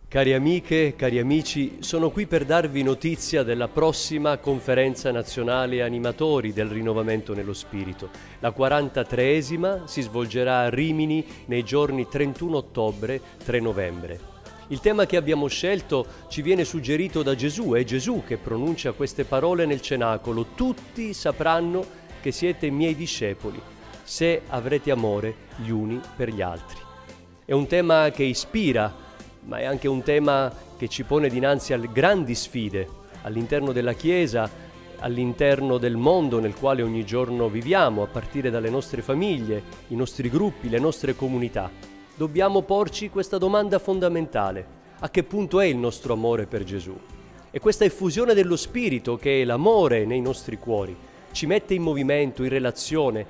Cari amiche, cari amici, sono qui per darvi notizia della prossima Conferenza Nazionale Animatori del Rinnovamento nello Spirito. La 43esima si svolgerà a Rimini nei giorni 31 ottobre, 3 novembre. Il tema che abbiamo scelto ci viene suggerito da Gesù, è Gesù che pronuncia queste parole nel cenacolo: tutti sapranno che siete miei discepoli, se avrete amore gli uni per gli altri. È un tema che ispira, ma è anche un tema che ci pone dinanzi a grandi sfide all'interno della Chiesa, all'interno del mondo nel quale ogni giorno viviamo, a partire dalle nostre famiglie, i nostri gruppi, le nostre comunità. Dobbiamo porci questa domanda fondamentale: a che punto è il nostro amore per Gesù? E questa effusione dello Spirito, che è l'amore nei nostri cuori, ci mette in movimento, in relazione,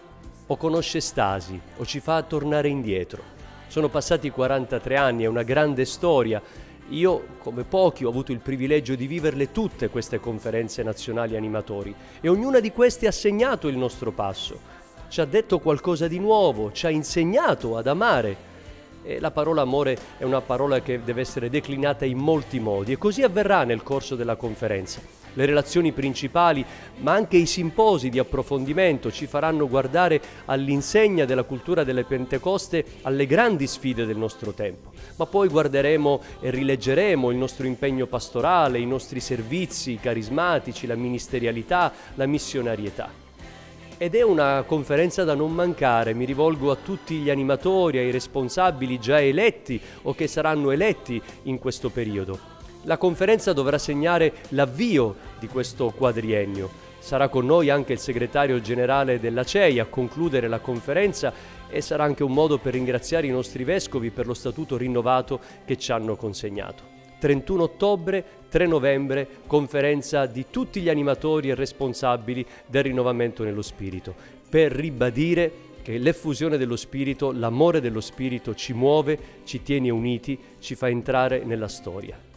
o conosce stasi, o ci fa tornare indietro. Sono passati 43 anni, è una grande storia. Io, come pochi, ho avuto il privilegio di viverle tutte queste conferenze nazionali animatori e ognuna di queste ha segnato il nostro passo. Ci ha detto qualcosa di nuovo, ci ha insegnato ad amare. E la parola amore è una parola che deve essere declinata in molti modi e così avverrà nel corso della conferenza. Le relazioni principali, ma anche i simposi di approfondimento ci faranno guardare all'insegna della cultura delle Pentecoste alle grandi sfide del nostro tempo. Ma poi guarderemo e rileggeremo il nostro impegno pastorale, i nostri servizi carismatici, la ministerialità, la missionarietà. Ed è una conferenza da non mancare. Mi rivolgo a tutti gli animatori, ai responsabili già eletti o che saranno eletti in questo periodo. La conferenza dovrà segnare l'avvio di questo quadriennio. Sarà con noi anche il segretario generale della CEI a concludere la conferenza e sarà anche un modo per ringraziare i nostri vescovi per lo statuto rinnovato che ci hanno consegnato. 31 ottobre, 3 novembre, conferenza di tutti gli animatori e responsabili del rinnovamento nello Spirito, per ribadire che l'effusione dello Spirito, l'amore dello Spirito ci muove, ci tiene uniti, ci fa entrare nella storia.